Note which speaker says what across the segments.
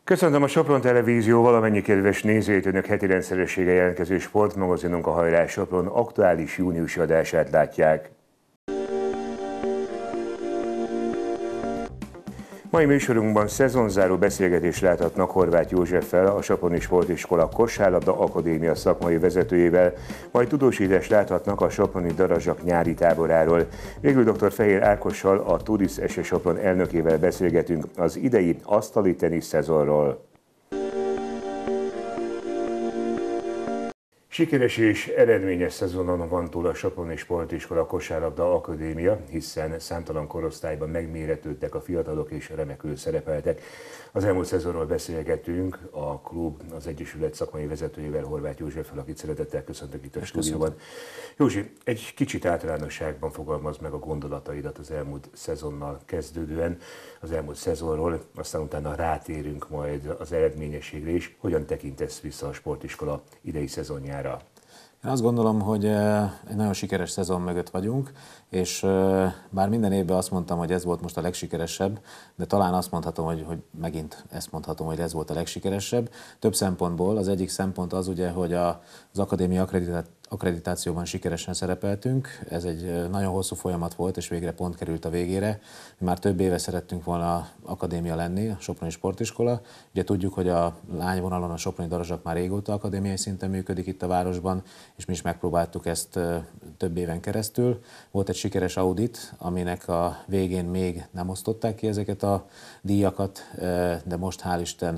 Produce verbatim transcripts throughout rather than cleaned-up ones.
Speaker 1: Köszöntöm a Sopron Televízió valamennyi kedves nézőjét, önök heti rendszerességgel jelentkező sportmagazinunk, a Hajrá Sopron aktuális júniusi adását látják. Mai műsorunkban szezonzáró beszélgetést láthatnak Horváth Józseffel, a Soproni Sportiskola Kosárlabda Akadémia szakmai vezetőjével, majd tudósítást láthatnak a soproni darazsak nyári táboráról. Végül dr. Fehér Ákossal, a Turis es es Sopron elnökével beszélgetünk az idei asztali tenisz szezonról. Sikeres és eredményes szezonon van túl a Soproni Sportiskola Kosárlabda Akadémia, hiszen számtalan korosztályban megméretődtek a fiatalok és remekül szerepeltek. Az elmúlt szezonról beszélgetünk a klub, az egyesület szakmai vezetőjével, Horváth Józseffel, akit szeretettel köszöntök itt a stúdióban. Józsi, egy kicsit általánosságban fogalmazd meg a gondolataidat az elmúlt szezonnal kezdődően, az elmúlt szezonról, aztán utána rátérünk majd az eredményességre is. Hogyan tekintesz vissza a sportiskola idei szezonjára?
Speaker 2: Én azt gondolom, hogy egy nagyon sikeres szezon mögött vagyunk, és bár minden évben azt mondtam, hogy ez volt most a legsikeresebb, de talán azt mondhatom, hogy, hogy megint ezt mondhatom, hogy ez volt a legsikeresebb. Több szempontból. Az egyik szempont az ugye, hogy a, az akadémia akkreditációban sikeresen szerepeltünk. Ez egy nagyon hosszú folyamat volt, és végre pont került a végére. Már több éve szerettünk volna akadémia lenni, a Soproni Sportiskola. Ugye tudjuk, hogy a lányvonalon a Soproni Darazsak már régóta akadémiai szinten működik itt a városban, és mi is megpróbáltuk ezt több éven keresztül. Volt egy sikeres audit, aminek a végén még nem osztották ki ezeket a díjakat, de most hál' Isten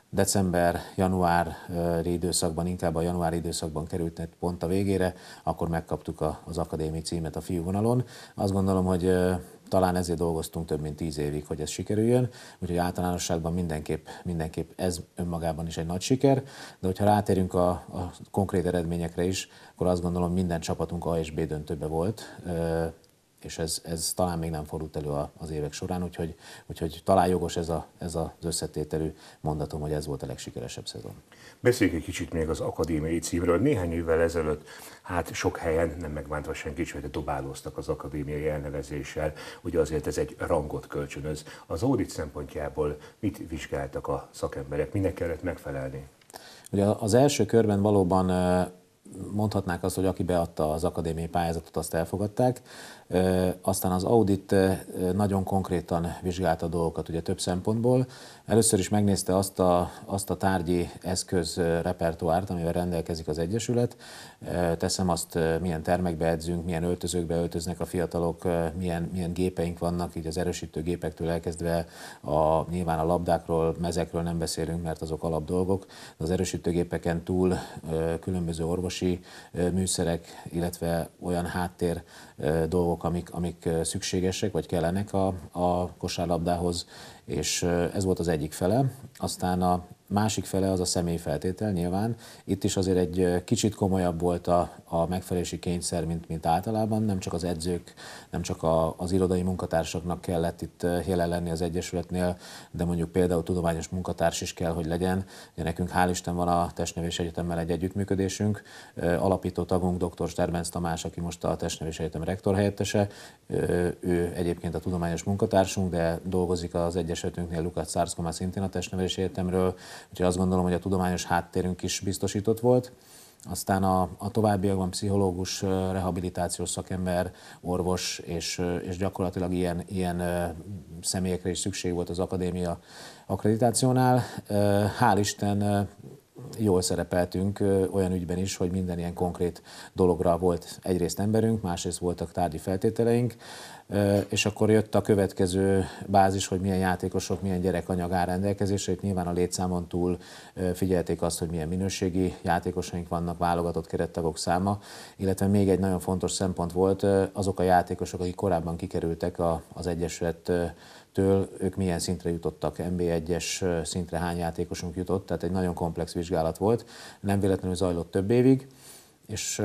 Speaker 2: december-januári időszakban, inkább a januári időszakban került pont a végére, akkor megkaptuk az akadémiai címet a fiúvonalon. Azt gondolom, hogy talán ezért dolgoztunk több mint tíz évig, hogy ez sikerüljön, úgyhogy általánosságban mindenképp, mindenképp ez önmagában is egy nagy siker, de hogyha rátérünk a, a konkrét eredményekre is, akkor azt gondolom, minden csapatunk A és B döntőbe volt, és ez, ez talán még nem fordult elő az évek során, úgyhogy, úgyhogy talán jogos ez, a, ez az összetételű mondatom, hogy ez volt a legsikeresebb szezon.
Speaker 1: Beszéljünk egy kicsit még az akadémiai címről. Néhány évvel ezelőtt, hát sok helyen, nem megbántva senkit, hogy dobálóztak az akadémiai elnevezéssel, ugye azért ez egy rangot kölcsönöz. Az audit szempontjából mit vizsgáltak a szakemberek, minek kellett megfelelni?
Speaker 2: Ugye az első körben valóban mondhatnák azt, hogy aki beadta az akadémiai pályázatot, azt elfogadták. Aztán az audit nagyon konkrétan vizsgálta a dolgokat, ugye több szempontból. Először is megnézte azt a, azt a tárgyi eszköz repertoárt, amivel rendelkezik az egyesület. Teszem azt, milyen termekbe edzünk, milyen öltözőkbe öltöznek a fiatalok, milyen, milyen gépeink vannak, így az erősítő gépektől elkezdve a, nyilván a labdákról, mezekről nem beszélünk, mert azok alapdolgok. Az erősítőgépeken túl különböző orvosi műszerek, illetve olyan háttér dolgok, amik, amik szükségesek, vagy kellenek a, a kosárlabdához, és ez volt az egyik fele. Aztán a másik fele az a személyfeltétel nyilván. Itt is azért egy kicsit komolyabb volt a, a megfelelési kényszer, mint, mint általában. Nem csak az edzők, nem csak a, az irodai munkatársaknak kellett itt jelen lenni az egyesületnél, de mondjuk például tudományos munkatárs is kell, hogy legyen. Ugye nekünk hál' Isten van a Testnevelési Egyetemmel egy együttműködésünk. Alapító tagunk dr. Sterbenc Tamás, aki most a Testnevelési Egyetem rektor helyettese. Ő egyébként a tudományos munkatársunk, de dolgozik az egyesületünknél Lukács Szárszkomá, szintén a Testnevelési Egyetemről. Úgyhogy azt gondolom, hogy a tudományos háttérünk is biztosított volt. Aztán a, a továbbiakban pszichológus, rehabilitációs szakember, orvos, és, és gyakorlatilag ilyen, ilyen személyekre is szükség volt az akadémia akkreditációnál. Hál' Isten jól szerepeltünk olyan ügyben is, hogy minden ilyen konkrét dologra volt egyrészt emberünk, másrészt voltak tárgyi feltételeink, és akkor jött a következő bázis, hogy milyen játékosok, milyen gyerekanyag áll rendelkezésre. Itt nyilván a létszámon túl figyelték azt, hogy milyen minőségi játékosaink vannak, válogatott kerettagok száma, illetve még egy nagyon fontos szempont volt, azok a játékosok, akik korábban kikerültek az egyesülettől, ők milyen szintre jutottak, en bé egyes szintre hány játékosunk jutott, tehát egy nagyon komplex vizsgálat volt, nem véletlenül zajlott több évig. és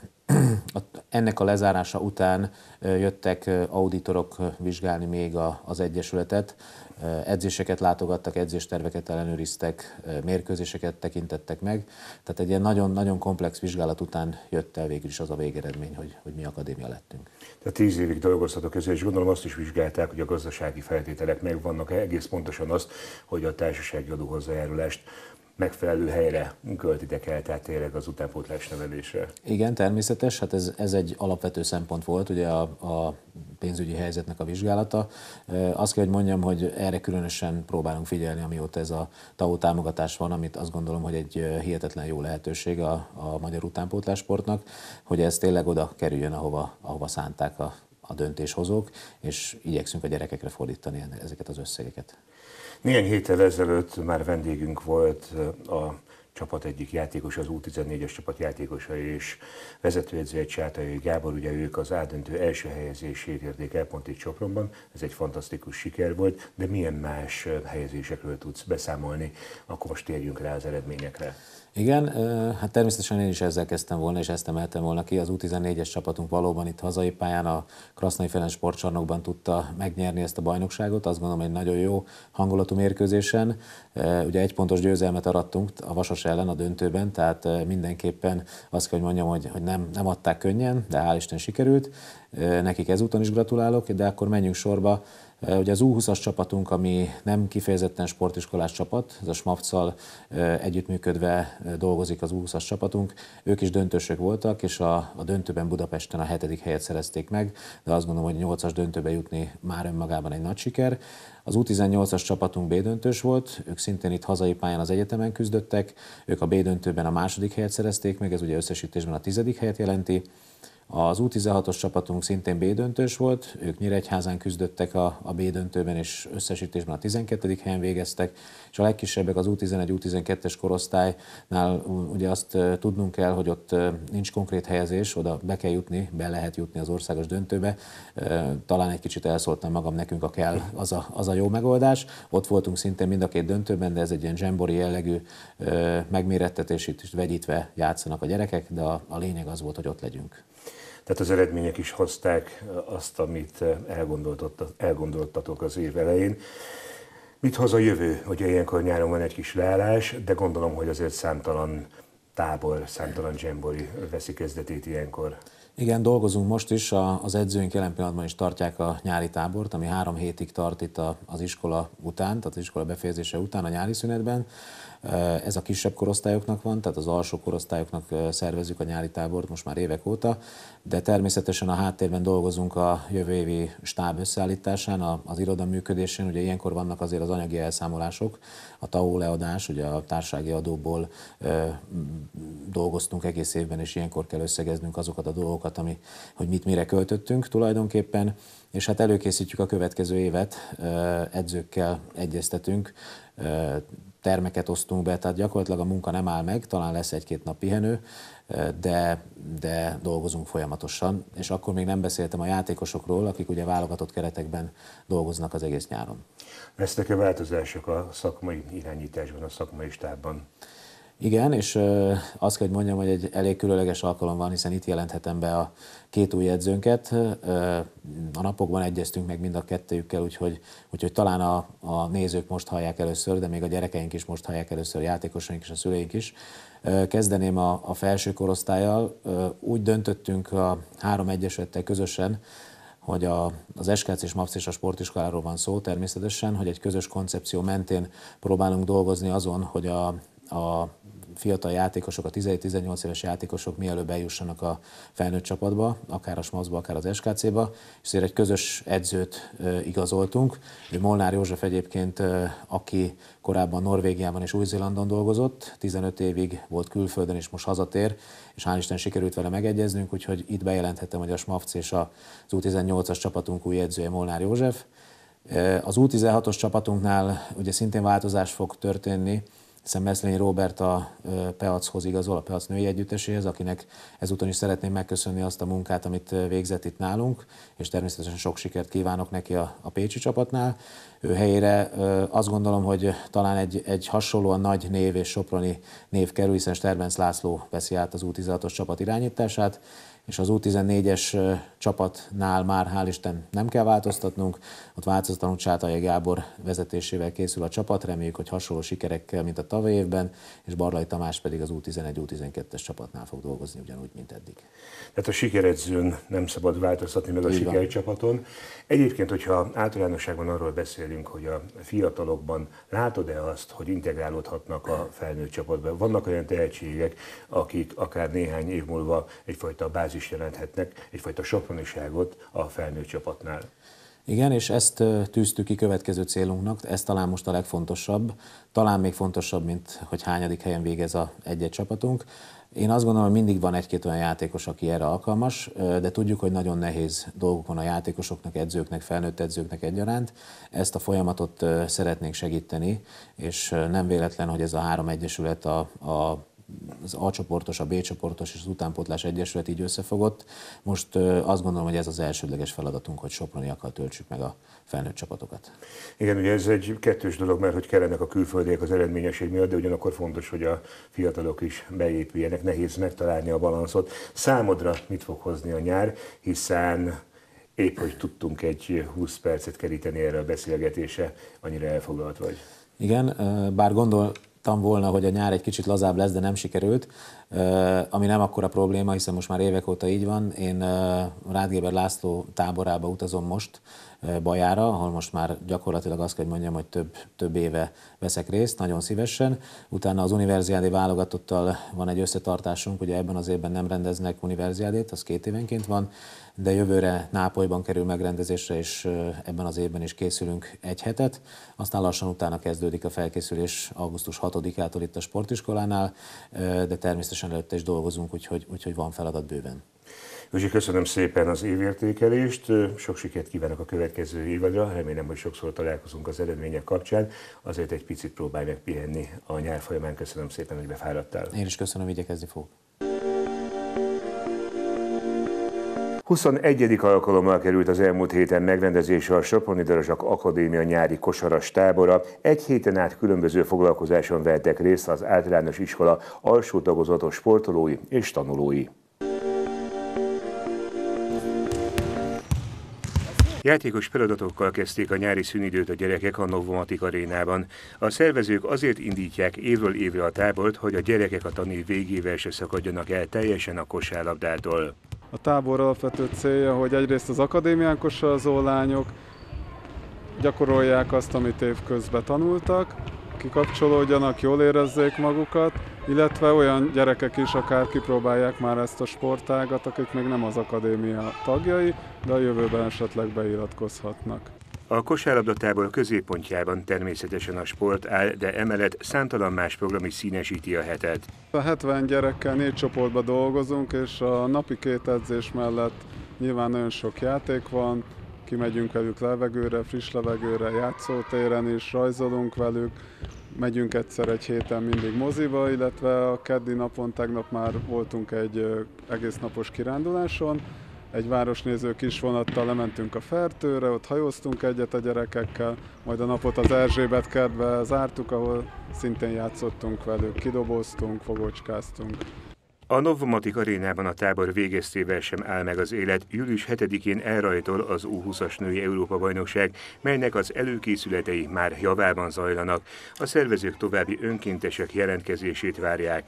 Speaker 2: ennek a lezárása után jöttek auditorok vizsgálni még az egyesületet, edzéseket látogattak, edzésterveket ellenőriztek, mérkőzéseket tekintettek meg. Tehát egy ilyen nagyon-nagyon komplex vizsgálat után jött el végül is az a végeredmény, hogy, hogy mi akadémia lettünk.
Speaker 1: Tehát tíz évig dolgoztatok ezzel, és gondolom azt is vizsgálták, hogy a gazdasági feltételek megvannak, egész pontosan azt, hogy a társasági adó hozzájárulást megfelelő helyre költitek el, tehát tényleg az utánpótlás nevelésre.
Speaker 2: Igen, természetes, hát ez, ez egy alapvető szempont volt, ugye a, a pénzügyi helyzetnek a vizsgálata. Azt kell, hogy mondjam, hogy erre különösen próbálunk figyelni, amióta ez a té á o támogatás van, amit azt gondolom, hogy egy hihetetlen jó lehetőség a, a magyar utánpótlássportnak, hogy ez tényleg oda kerüljön, ahova, ahova szánták a, a döntéshozók, és igyekszünk a gyerekekre fordítani ezeket az összegeket.
Speaker 1: Néhány héttel ezelőtt már vendégünk volt a csapat egyik játékos, az U tizennégyes csapat játékosa és vezetőedzője, Csátai Gábor, ugye ők az A-döntő első helyezését érték el pont itt Sopronban, ez egy fantasztikus siker volt, de milyen más helyezésekről tudsz beszámolni, akkor most térjünk rá az eredményekre.
Speaker 2: Igen, hát természetesen én is ezzel kezdtem volna, és ezt emeltem volna ki. Az U tizennégyes csapatunk valóban itt hazai pályán a Krasznai Ferenc sportcsarnokban tudta megnyerni ezt a bajnokságot. Azt gondolom, egy nagyon jó hangulatú mérkőzésen. Ugye egy pontos győzelmet arattunk a Vasas ellen a döntőben, tehát mindenképpen azt kell, hogy mondjam, hogy, hogy nem, nem adták könnyen, de hál' Isten sikerült. Nekik ezúton is gratulálok, de akkor menjünk sorba. Ugye az U húszas csapatunk, ami nem kifejezetten sportiskolás csapat, ez a Smapccal együttműködve dolgozik az U húszas csapatunk, ők is döntősök voltak, és a, a döntőben Budapesten a hetedik helyet szerezték meg, de azt gondolom, hogy nyolcas döntőbe jutni már önmagában egy nagy siker. Az U tizennyolcas csapatunk B-döntős volt, ők szintén itt hazai pályán az egyetemen küzdöttek, ők a B-döntőben a második helyet szerezték meg, ez ugye összesítésben a tizedik helyet jelenti. Az U tizenhatos csapatunk szintén B-döntős volt, ők Nyíregyházán küzdöttek a, a B-döntőben, és összesítésben a tizenkettedik helyen végeztek, és a legkisebbek az U tizenegy U tizenkettes korosztálynál ugye azt tudnunk kell, hogy ott nincs konkrét helyezés, oda be kell jutni, be lehet jutni az országos döntőbe. Talán egy kicsit elszóltam magam, nekünk a kell, az a, az a jó megoldás. Ott voltunk szintén mind a két döntőben, de ez egy ilyen zsembori jellegű megmérettetés, itt is vegyítve játszanak a gyerekek, de a, a lényeg az volt, hogy ott legyünk.
Speaker 1: Tehát az eredmények is hozták azt, amit elgondoltatok az év elején. Mit hoz a jövő? Ugye ilyenkor nyáron van egy kis leállás, de gondolom, hogy azért számtalan tábor, számtalan dzsembori veszi kezdetét ilyenkor.
Speaker 2: Igen, dolgozunk most is, az edzőink jelen pillanatban is tartják a nyári tábort, ami három hétig tart itt az iskola után, tehát az iskola befejezése után a nyári szünetben. Ez a kisebb korosztályoknak van, tehát az alsó korosztályoknak szervezzük a nyári tábort most már évek óta, de természetesen a háttérben dolgozunk a jövő évi stáb összeállításán, az iroda működésén. Ugye ilyenkor vannak azért az anyagi elszámolások, a té á o leadás, ugye a társasági adóból dolgoztunk egész évben, és ilyenkor kell összegeznünk azokat a dolgokat, ami, hogy mit mire költöttünk tulajdonképpen, és hát előkészítjük a következő évet, edzőkkel egyeztetünk, termeket osztunk be, tehát gyakorlatilag a munka nem áll meg, talán lesz egy-két nap pihenő, de, de dolgozunk folyamatosan, és akkor még nem beszéltem a játékosokról, akik ugye válogatott keretekben dolgoznak az egész nyáron.
Speaker 1: Lesznek-e változások a szakmai irányításban, a szakmai stábban?
Speaker 2: Igen, és azt kell, hogy mondjam, hogy egy elég különleges alkalom van, hiszen itt jelenthetem be a két új edzőnket. A napokban egyeztünk meg mind a kettőjükkel, úgyhogy, úgyhogy talán a, a nézők most hallják először, de még a gyerekeink is most hallják először, a játékosaink és a szüleink is. Kezdeném a, a felső korosztállyal. Úgy döntöttünk a három egyesülettel közösen, hogy a, az es ká cé és MAPS és a sportiskoláról van szó természetesen, hogy egy közös koncepció mentén próbálunk dolgozni azon, hogy a, a fiatal játékosok, a tizenhét-tizennyolc éves játékosok mielőbb eljussanak a felnőtt csapatba, akár a smapsba, akár az es ká céba, és ezért egy közös edzőt igazoltunk. Molnár József egyébként, aki korábban Norvégiában és Új-Zélandon dolgozott, tizenöt évig volt külföldön, és most hazatér, és hál' Isten sikerült vele megegyeznünk, úgyhogy itt bejelenthetem, hogy a smapc és az U tizennyolcas csapatunk új edzője Molnár József. Az U tizenhatos csapatunknál ugye szintén változás fog történni, Szemeszlényi Róbert a Peachoz igazol, a Peac női együtteséhez, akinek ezúton is szeretném megköszönni azt a munkát, amit végzett itt nálunk, és természetesen sok sikert kívánok neki a, a pécsi csapatnál. Ő helyére azt gondolom, hogy talán egy, egy hasonlóan nagy név és soproni név kerül, hiszen Sterbenc László veszi át az U tizenhatos csapat irányítását, és az U tizennégyes csapatnál már hál' Isten nem kell változtatnunk, ott változatlanul Csátai Gábor vezetésével készül a csapat, reméljük, hogy hasonló sikerekkel, mint a tavaly évben, és Barlai Tamás pedig az U tizenegy U tizenkettes csapatnál fog dolgozni ugyanúgy, mint eddig.
Speaker 1: Tehát a sikeredzőn nem szabad változtatni meg a
Speaker 2: Így
Speaker 1: sikercsapaton. Egyébként, hogyha általánosságban arról beszélünk, hogy a fiatalokban látod-e azt, hogy integrálódhatnak a felnőtt csapatba? Vannak olyan tehetségek, akik akár néhány év múlva egyfajta bázis jelenthetnek, egyfajta soproniságot a felnőtt csapatnál.
Speaker 2: Igen, és ezt tűztük ki következő célunknak, ez talán most a legfontosabb, talán még fontosabb, mint hogy hányadik helyen végez a egy-egy csapatunk. Én azt gondolom, hogy mindig van egy-két olyan játékos, aki erre alkalmas, de tudjuk, hogy nagyon nehéz dolguk van a játékosoknak, edzőknek, felnőtt edzőknek egyaránt. Ezt a folyamatot szeretnénk segíteni, és nem véletlen, hogy ez a három egyesület a, a az A csoportos, a B csoportos és az utánpótlás egyesület így összefogott. Most azt gondolom, hogy ez az elsődleges feladatunk, hogy soproniakkal töltsük meg a felnőtt csapatokat.
Speaker 1: Igen, ugye ez egy kettős dolog, mert hogy kellenek a külföldiek az eredményesség miatt, de ugyanakkor fontos, hogy a fiatalok is beépüljenek, nehéz megtalálni a balanszot. Számodra mit fog hozni a nyár, hiszen épp hogy tudtunk egy húsz percet keríteni erre a beszélgetésre, annyira elfoglalt vagy.
Speaker 2: Igen, bár gondol volna, hogy a nyár egy kicsit lazább lesz, de nem sikerült, ami nem akkora probléma, hiszen most már évek óta így van. Én Rádgéber László táborába utazom most, Bajára, ahol most már gyakorlatilag azt kell, hogy mondjam, hogy több, több éve veszek részt, nagyon szívesen. Utána az univerziádé válogatottal van egy összetartásunk, ugye ebben az évben nem rendeznek univerziádét, az két évenként van, de jövőre Nápolyban kerül megrendezésre, és ebben az évben is készülünk egy hetet. Aztán lassan utána kezdődik a felkészülés augusztus hatodikától itt a sportiskolánál, de természetesen előtte is dolgozunk, úgyhogy, úgyhogy van feladat bőven.
Speaker 1: Józsi, köszönöm szépen az évértékelést, sok sikert kívánok a következő évadra, remélem, hogy sokszor találkozunk az eredmények kapcsán, azért egy picit próbálj meg pihenni a nyár folyamán, köszönöm szépen, hogy befáradtál.
Speaker 2: Én is köszönöm, igyekezni fogok.
Speaker 1: huszonegyedik alkalommal került az elmúlt héten megrendezésre a Soproni Darazsak Akadémia nyári kosaras tábora. Egy héten át különböző foglalkozáson vettek részt az általános iskola alsó tagozatos sportolói és tanulói. Játékos feladatokkal kezdték a nyári szünidőt a gyerekek a Novomatic arénában. A szervezők azért indítják évről évre a tábort, hogy a gyerekek a tanév végével se szakadjanak el teljesen a kosárlabdától.
Speaker 3: A tábor alapvető célja, hogy egyrészt az akadémián kosarlabdázó lányok gyakorolják azt, amit évközben tanultak, kikapcsolódjanak, jól érezzék magukat, illetve olyan gyerekek is akár kipróbálják már ezt a sportágat, akik még nem az akadémia tagjai, de a jövőben esetleg beiratkozhatnak.
Speaker 1: A kosárlabdatábor középpontjában természetesen a sport áll, de emellett számtalan más program is színesíti a hetet.
Speaker 3: A hetven gyerekkel négy csoportba dolgozunk, és a napi két edzés mellett nyilván nagyon sok játék van, kimegyünk velük levegőre, friss levegőre, játszótéren is, rajzolunk velük, megyünk egyszer egy héten mindig moziba, illetve a keddi napon, tegnap már voltunk egy egész napos kiránduláson, egy városnéző kisvonattal lementünk a Fertőre, ott hajóztunk egyet a gyerekekkel, majd a napot az Erzsébet kertbe zártuk, ahol szintén játszottunk velük, kidoboztunk, fogocskáztunk.
Speaker 1: A Novomatic arénában a tábor végeztével sem áll meg az élet. július hetedikén elrajtol az U húszas női Európa-bajnokság, melynek az előkészületei már javában zajlanak. A szervezők további önkéntesek jelentkezését várják.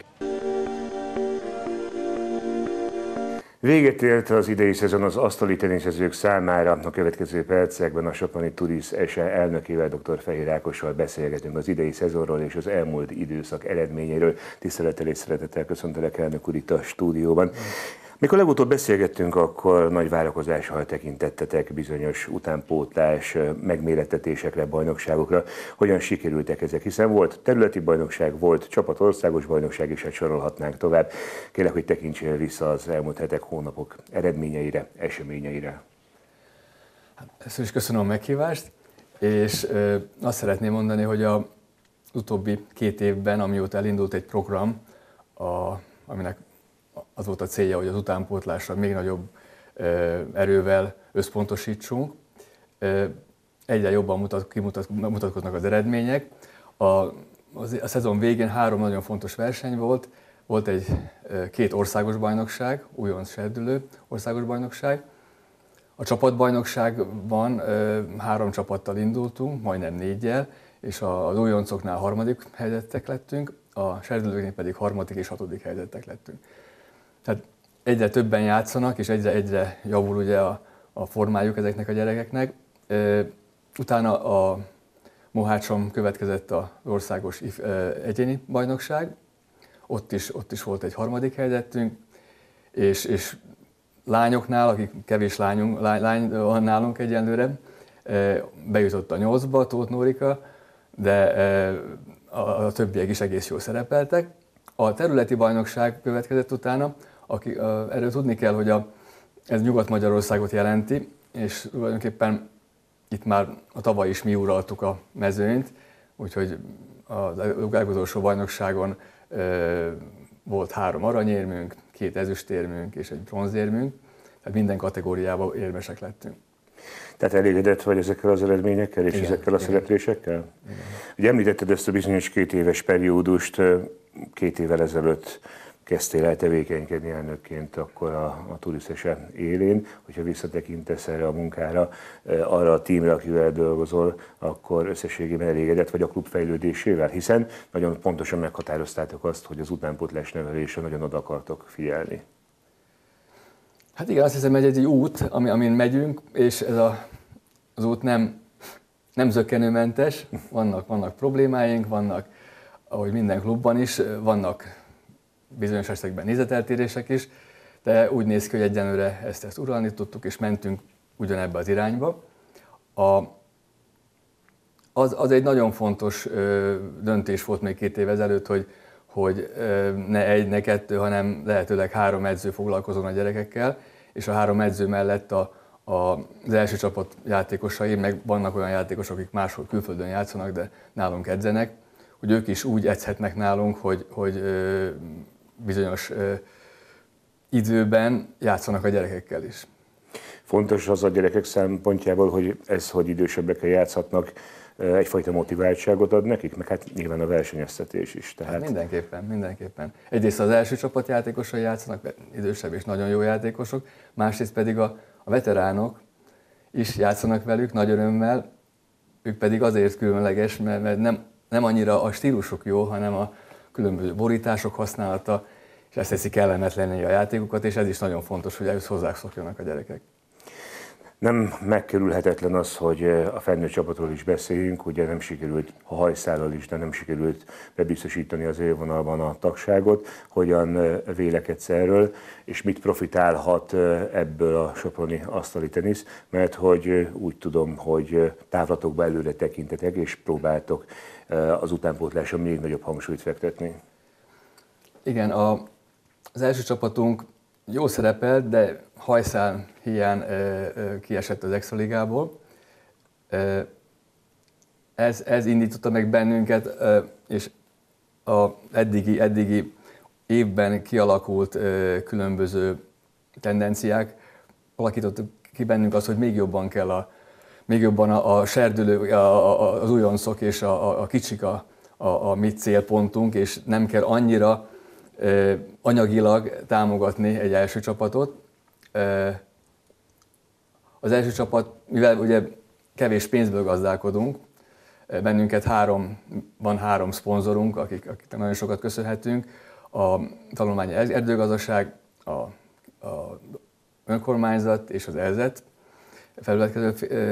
Speaker 1: Véget ért az idei szezon az asztali teniszezők számára. A következő percekben a Soproni Turis es e elnökével, dr. Fehér Ákossal beszélgetünk az idei szezonról és az elmúlt időszak eredményéről. Tisztelettel és szeretettel köszöntelek, elnök úr, itt a stúdióban. Mikor legutóbb beszélgettünk, akkor nagy várakozással tekintettetek bizonyos utánpótlás, megmérettetésekre, bajnokságokra. Hogyan sikerültek ezek? Hiszen volt területi bajnokság, volt csapatországos bajnokság, és hát sorolhatnánk tovább. Kérlek, hogy tekintsél vissza az elmúlt hetek, hónapok eredményeire, eseményeire.
Speaker 4: Hát, ezt is köszönöm a meghívást, és ö, azt szeretném mondani, hogy a, utóbbi két évben, amióta elindult egy program, a, aminek az volt a célja, hogy az utánpótlásra még nagyobb erővel összpontosítsunk. Egyre jobban mutat, kimutat, mutatkoznak az eredmények. A, a szezon végén három nagyon fontos verseny volt. Volt egy két országos bajnokság, újonc serdülő országos bajnokság. A csapatbajnokságban három csapattal indultunk, majdnem négyel, és az újoncoknál harmadik helyzettek lettünk, a serdülőknél pedig harmadik és hatodik helyzettek lettünk. Tehát egyre többen játszanak, és egyre, egyre javul ugye a, a formájuk ezeknek a gyerekeknek. Utána a Mohácson következett az országos egyéni bajnokság, ott is, ott is volt egy harmadik helyettünk, és, és lányoknál, akik kevés lányunk, lány, lány van nálunk egyenlőre, bejutott a nyolcba Tóth Nórika, de a, a többiek is egész jól szerepeltek. A területi bajnokság következett utána, aki, erről tudni kell, hogy a, ez Nyugat-Magyarországot jelenti, és tulajdonképpen itt már a tavaly is mi uraltuk a mezőnyt, úgyhogy az legutolsó bajnokságon e, volt három aranyérmünk, két ezüstérmünk és egy bronzérmünk, tehát minden kategóriában érmesek lettünk.
Speaker 1: Tehát elégedett vagy ezekkel az eredményekkel és igen, ezekkel a igen. szereplésekkel? Igen. Ugye említetted ezt a bizonyos két éves periódust, két évvel ezelőtt kezdtél el tevékenykedni elnökként akkor a, a Turiszese élén. Hogyha visszatekintesz erre a munkára, arra a tímre, akivel dolgozol, akkor összességében elégedett vagy a klub fejlődésével, hiszen nagyon pontosan meghatároztátok azt, hogy az utánpótlás nevelésre nagyon oda akartok figyelni.
Speaker 4: Hát igen, azt hiszem, hogy egy, egy út, ami, amin megyünk, és ez a, az út nem, nem zökkenőmentes, vannak, vannak problémáink, vannak, ahogy minden klubban is, vannak bizonyos esetekben nézeteltérések is, de úgy néz ki, hogy egyenlőre ezt, ezt uralni tudtuk, és mentünk ugyanebbe az irányba. A, az, az egy nagyon fontos ö, döntés volt még két év ezelőtt, hogy, hogy ö, ne egy, ne kettő, hanem lehetőleg három edző foglalkozon a gyerekekkel, és a három edző mellett a, a, az első csapat játékosai, meg vannak olyan játékosok, akik máshol külföldön játszanak, de nálunk edzenek, hogy ők is úgy edzhetnek nálunk, hogy, hogy ö, bizonyos ö, időben játszanak a gyerekekkel is.
Speaker 1: Fontos az a gyerekek szempontjából, hogy ez, hogy idősebbekkel játszhatnak, egyfajta motiváltságot ad nekik, meg hát nyilván a versenyeztetés is. Tehát...
Speaker 4: Hát mindenképpen, mindenképpen. Egyrészt az első csapat játékosai játszanak, idősebb és nagyon jó játékosok, másrészt pedig a, a veteránok is játszanak velük nagy örömmel, ők pedig azért különleges, mert, mert nem, nem annyira a stílusuk jó, hanem a különböző borítások használata, és ezt teszi kellemetlenné a játékokat, és ez is nagyon fontos, hogy ehhez hozzászokjanak a gyerekek.
Speaker 1: Nem megkerülhetetlen az, hogy a felnőtt csapatról is beszéljünk, ugye nem sikerült a hajszállal is, de nem sikerült bebiztosítani az élvonalban a tagságot. Hogyan vélekedsz erről, és mit profitálhat ebből a soproni asztali tenisz, mert hogy úgy tudom, hogy távlatokba előre tekintetek, és próbáltok az utánpótláson még nagyobb hangsúlyt fektetni.
Speaker 4: Igen, a, az első csapatunk jó szerepelt, de hajszál hiány e, e, kiesett az Extraligából. E, ez, ez indította meg bennünket, e, és az eddigi, eddigi évben kialakult e, különböző tendenciák alakítottak ki bennünk azt, hogy még jobban kell a, még jobban a, a serdülő, a, a, az újoncok és a, a, a kicsik a, a, a mi célpontunk, és nem kell annyira e, anyagilag támogatni egy első csapatot. Az első csapat, mivel ugye kevés pénzből gazdálkodunk, bennünket három, van három szponzorunk, akik, akiknek nagyon sokat köszönhetünk, a Tanulmányi Erdőgazdaság, a, a önkormányzat és az ELZET, felületkező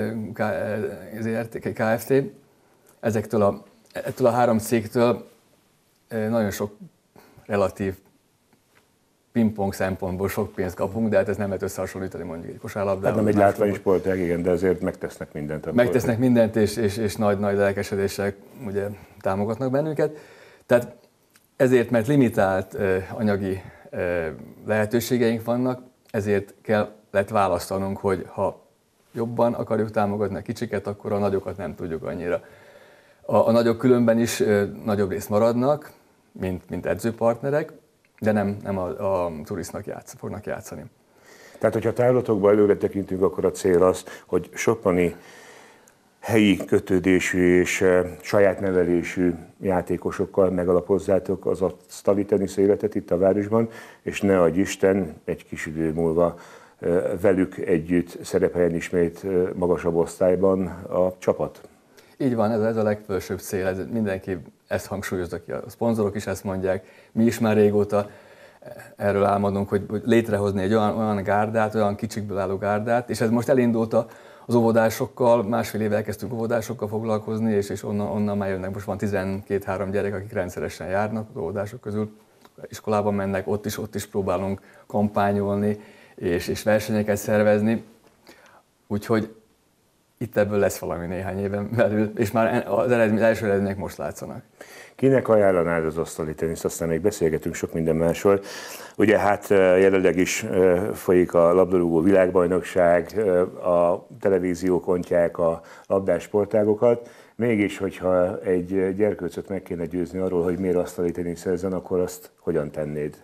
Speaker 4: Kft. Ezektől a, ettől a három cégtől nagyon sok relatív pingpong szempontból sok pénzt kapunk, de hát ez nem lehet összehasonlítani mondjuk egy kosárlabdával.
Speaker 1: Hát nem egy látványsportág, igen, de azért megtesznek mindent.
Speaker 4: Megtesznek mindent, és, és, és nagy, nagy lelkesedéssel ugye, támogatnak bennünket. Tehát ezért, mert limitált eh, anyagi eh, lehetőségeink vannak, ezért kellett választanunk, hogy ha jobban akarjuk támogatni a kicsiket, akkor a nagyokat nem tudjuk annyira. A, a nagyok különben is ö, nagyobb részt maradnak, mint, mint edzőpartnerek, de nem, nem a, a Turisznak játsz, fognak játszani.
Speaker 1: Tehát, hogyha távlatokba előre tekintünk, akkor a cél az, hogy soppani helyi kötődésű és saját nevelésű játékosokkal megalapozzátok az asztali tenisz életet itt a városban, és ne adj Isten, egy kis idő múlva velük együtt szerepeljen ismét magasabb osztályban a csapat.
Speaker 4: Így van, ez, ez a legfelsőbb cél, ez, mindenki ezt hangsúlyozza ki, a szponzorok is ezt mondják, mi is már régóta erről álmodunk, hogy, hogy létrehozni egy olyan, olyan gárdát, olyan kicsikből álló gárdát, és ez most elindult az óvodásokkal, másfél éve elkezdtünk óvodásokkal foglalkozni, és, és onnan, onnan már jönnek, most van tizenkét-három gyerek, akik rendszeresen járnak az óvodások közül, iskolában mennek, ott is, ott is próbálunk kampányolni, és, és versenyeket szervezni, úgyhogy itt ebből lesz valami néhány éven belül, és már az, eredmény, az első eredmények most látszanak.
Speaker 1: Kinek ajánlanád az asztali teniszt? Aztán még beszélgetünk sok minden másról. Ugye hát jelenleg is folyik a labdarúgó világbajnokság, a televíziók ontják a labdásportágokat. Mégis, hogyha egy gyerkőcöt meg kéne győzni arról, hogy miért asztali teniszezzen, akkor azt hogyan tennéd?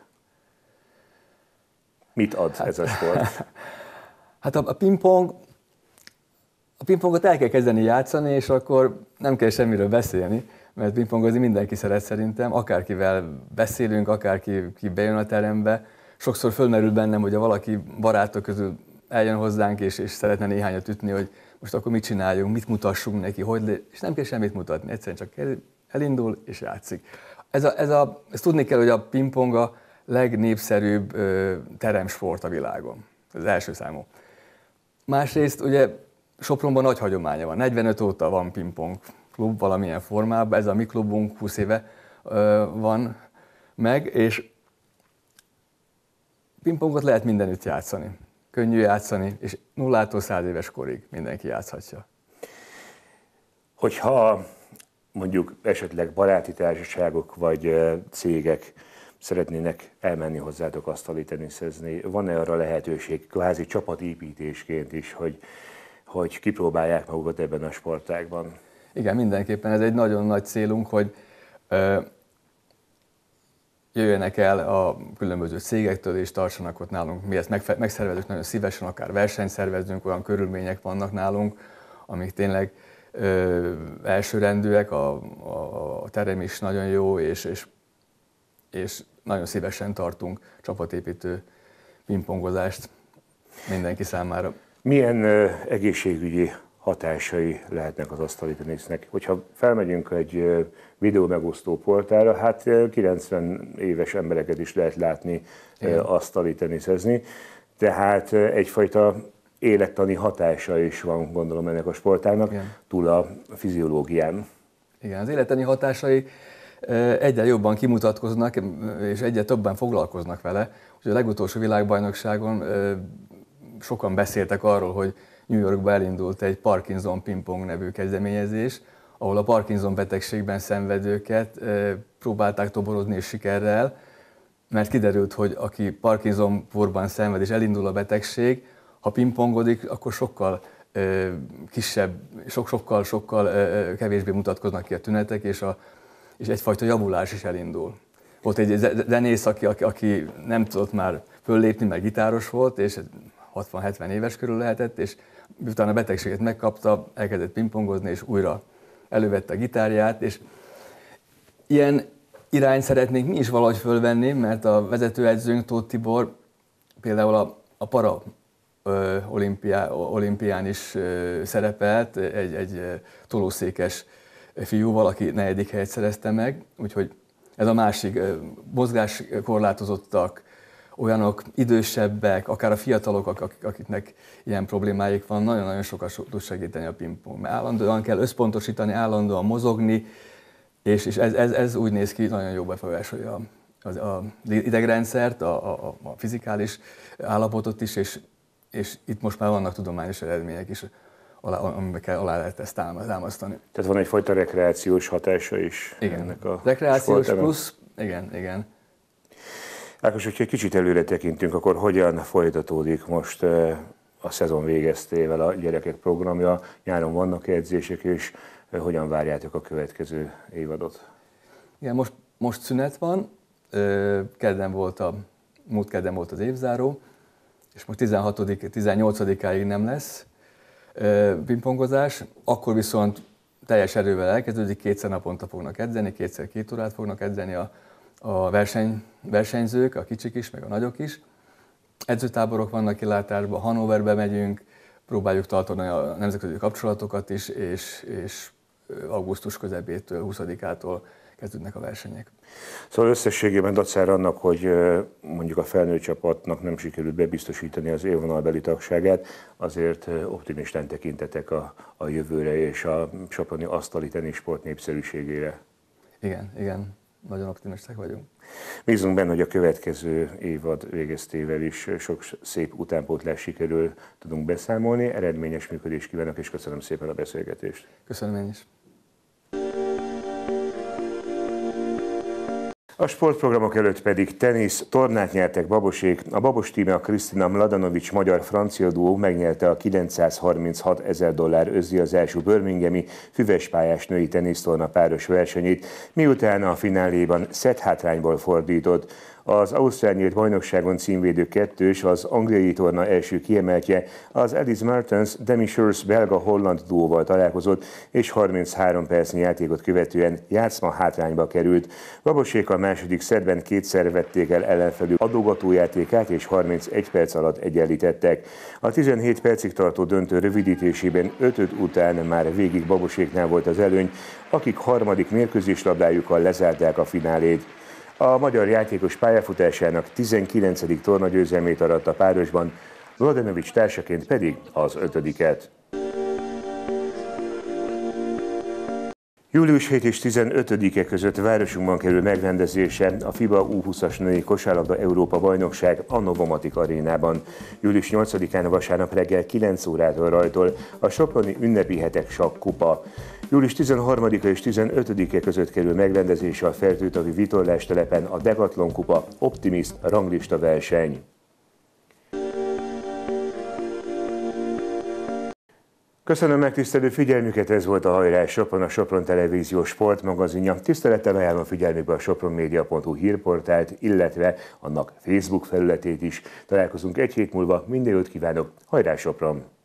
Speaker 1: Mit ad ez a sport?
Speaker 4: Hát a, a pingpong, a pingpongot el kell kezdeni játszani, és akkor nem kell semmiről beszélni, mert pingpongozni mindenki szeret szerintem, akárkivel beszélünk, akárki ki bejön a terembe. Sokszor fölmerül bennem, hogy a valaki barátok közül eljön hozzánk, és, és szeretne néhányat ütni, hogy most akkor mit csináljunk, mit mutassunk neki, hogy, és nem kell semmit mutatni, egyszerűen csak elindul és játszik. Ez a, ez a, ezt tudni kell, hogy a pingpong a legnépszerűbb ö, teremsport a világon, az első számú. Másrészt ugye Sopronban nagy hagyománya van, negyvenöt óta van pingpong klub valamilyen formában, ez a mi klubunk húsz éve ö, van meg, és pingpongot lehet mindenütt játszani. Könnyű játszani, és nullától száz éves korig mindenki játszhatja.
Speaker 1: Hogyha mondjuk esetleg baráti társaságok vagy cégek szeretnének elmenni hozzátok asztali teniszezni, van-e arra lehetőség, kvázi csapatépítésként is, hogy, hogy kipróbálják magukat ebben a sportágban?
Speaker 4: Igen, mindenképpen ez egy nagyon nagy célunk, hogy ö, jöjjenek el a különböző cégektől és tartsanak ott nálunk. Mi ezt megszervezünk nagyon szívesen, akár versenyt szervezünk, olyan körülmények vannak nálunk, amik tényleg ö, elsőrendűek, a, a, a terem is nagyon jó, és, és, és nagyon szívesen tartunk csapatépítő pingpongozást mindenki számára.
Speaker 1: Milyen ö, egészségügyi hatásai lehetnek az asztali tenisznek? Hogyha felmegyünk egy videó megosztó portára, hát kilencven éves embereket is lehet látni igen. asztali teniszezni, tehát egyfajta élettani hatása is van, gondolom, ennek a sportának, igen. túl a fiziológián. Igen,
Speaker 4: az élettani hatásai egyre jobban kimutatkoznak, és egyre többen foglalkoznak vele. Úgyhogy a legutolsó világbajnokságon sokan beszéltek arról, hogy New Yorkba elindult egy Parkinson pingpong nevű kezdeményezés, ahol a Parkinson betegségben szenvedőket próbálták toborozni és sikerrel, mert kiderült, hogy aki Parkinson porban szenved és elindul a betegség, ha pingpongodik, akkor sokkal kisebb, sokkal, sokkal kevésbé mutatkoznak ki a tünetek, és, a, és egyfajta javulás is elindul. Volt egy zenész, aki, aki, aki nem tudott már föllépni, mert gitáros volt, és hatvan-hetven éves körül lehetett, és utána a betegséget megkapta, elkezdett pingpongozni, és újra elővette a gitárját, és ilyen irányt szeretnénk mi is valahogy fölvenni, mert a vezetőedzőnk, Tóth Tibor például a, a para ö, olimpiá, olimpián is ö, szerepelt, egy, egy tolószékes fiúval, aki negyedik helyet szerezte meg, úgyhogy ez a másik, ö, mozgáskorlátozottak, olyanok idősebbek, akár a fiatalok, akiknek ilyen problémáik van, nagyon-nagyon sokat tud segíteni a pingpong. Mert állandóan kell összpontosítani, állandóan mozogni, és, és ez, ez, ez úgy néz ki, nagyon jó befolyásolja az idegrendszert, a, a, a fizikális állapotot is, és, és itt most már vannak tudományos eredmények is, amikkel alá lehet ezt támasztani.
Speaker 1: Tehát van egyfajta rekreációs hatása is
Speaker 4: igen.
Speaker 1: ennek a
Speaker 4: rekreációs plusz, igen, igen.
Speaker 1: Ákos, hogyha egy kicsit előre tekintünk, akkor hogyan folytatódik most a szezon végeztével a gyerekek programja? Nyáron vannak edzések, és hogyan várjátok a következő évadot?
Speaker 4: Igen, most, most szünet van, kedden volt a, múlt kedden volt az évzáró, és most tizenhatodika tizennyolcadikáig nem lesz pingpongozás, akkor viszont teljes erővel elkezdődik, kétszer naponta fognak edzeni, kétszer két órát fognak edzeni a, a verseny, versenyzők, a kicsik is, meg a nagyok is. Edzőtáborok vannak kilátásban, Hannoverbe megyünk, próbáljuk tartani a nemzetközi kapcsolatokat is, és, és augusztus közepétől, huszadikától kezdődnek a versenyek.
Speaker 1: Szóval összességében dacára annak, hogy mondjuk a felnőtt csapatnak nem sikerült bebiztosítani az élvonalbeli tagságát, azért optimistán tekintetek a, a jövőre és a soproni asztali tenisport népszerűségére.
Speaker 4: Igen, igen, nagyon optimisták vagyunk.
Speaker 1: Bízunk benne, hogy a következő évad végeztével is sok szép utánpótlás sikerül tudunk beszámolni. Eredményes működést kívánok, és köszönöm szépen a beszélgetést.
Speaker 4: Köszönöm én is.
Speaker 1: A sportprogramok előtt pedig tenisz, tornát nyertek babosék. A babos tíme, a Kristina Mladenovic magyar-francia duó megnyerte a kilencszázharminchat ezer dollár özdíj az első birminghami füvespályás női tenisztorna páros versenyét, miután a fináléban szetthátrányból fordított. Az ausztrál nyílt bajnokságon címvédő kettős, az angliai torna első kiemeltje, az Alice Mertens Demi Schuurs belga-holland duóval találkozott, és harminchárom percnyi játékot követően játszma hátrányba került. Babosék a második szettben kétszer vették el ellenfelük adogatójátékát, és harmincegy perc alatt egyenlítettek. A tizenhét percig tartó döntő rövidítésében öt-öt után már végig Baboséknál volt az előny, akik harmadik mérkőzéslabdájukkal lezárták a finálét. A magyar játékos pályafutásának tizenkilencedik tornagyőzelmét aratta párosban, Mladenovic társaként pedig az ötödiket. július hetedike és tizenötödike között városunkban kerül megrendezése a FIBA U húszas női kosárlabda Európa bajnokság a Novomatic arénában. július nyolcadikán vasárnap reggel kilenc órától rajtol a soproni ünnepi hetek sakkupa. július tizenharmadika és tizenötödike között kerül megrendezése a Fertőtavi vitorlás telepen a Decathlon kupa Optimist ranglista verseny. Köszönöm megtisztelő figyelmüket, ez volt a Hajrás Sopron, a Sopron Televízió sportmagazinja. Tisztelettel ajánlom figyelmükbe a sopronmedia pont hu hírportált, illetve annak Facebook felületét is. Találkozunk egy hét múlva, minden jót kívánok, Hajrás Sopron!